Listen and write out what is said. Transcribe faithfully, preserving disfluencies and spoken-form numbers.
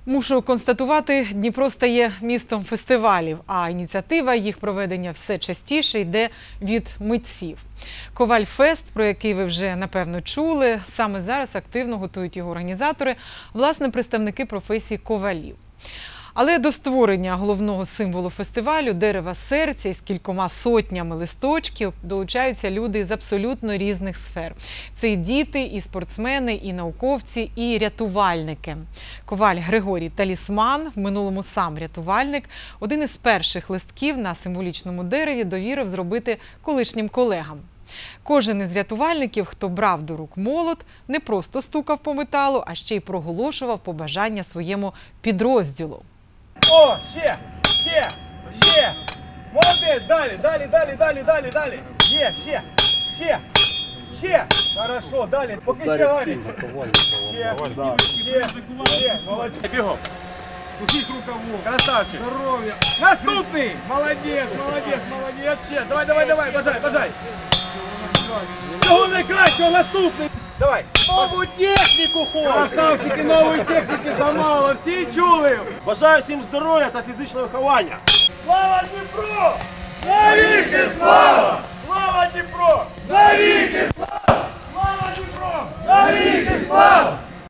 Мушу констатувати, Дніпро стає містом фестивалів, а ініціатива їх проведення все частіше йде від митців. Коваль-фест, про який ви вже, напевно, чули, саме зараз активно готують його організатори, власне, представники професії ковалів. Але до створення головного символу фестивалю – дерева серця із кількома сотнями листочків долучаються люди з абсолютно різних сфер. Це і діти, і спортсмени, і науковці, і рятувальники. Коваль Григорій Талісман, в минулому сам рятувальник, один із перших листків на символічному дереві довірив зробити колишнім колегам. Кожен із рятувальників, хто брав до рук молот, не просто стукав по металу, а ще й проголошував побажання своєму підрозділу. О, ще, ще, ще. Молодець, далі, далі, далі, далі, далі, далі. Є, ще, ще, ще. Хорошо, далі. Поки ще гарні. Ще, ще, ще. Молодець. Бігом. Пустіть рукаву. Красавчик. Здоров'я. Наступний. Молодець, молодець, молодець. Ще. Давай, давай, давай, бажай, бажай. Цього найкращого, наступний. Давай. Нову техніку ходить! Красавчики, нової техніки замало. Всі чули. Бажаю всім здоров'я та фізичного виховання! Слава Дніпру! Навіки слава! Слава Дніпру! Навіки слава! Слава Дніпру! Навіки слава!